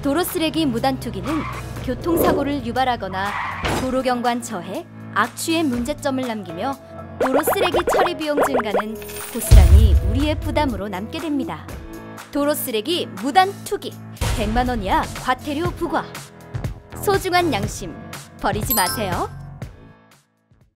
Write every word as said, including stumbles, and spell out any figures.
도로 쓰레기 무단 투기는 교통사고를 유발하거나 도로경관 저해, 악취의 문제점을 남기며 도로 쓰레기 처리 비용 증가는 고스란히 우리의 부담으로 남게 됩니다. 도로 쓰레기 무단 투기, 백만 원 이하 과태료 부과. 소중한 양심 버리지 마세요.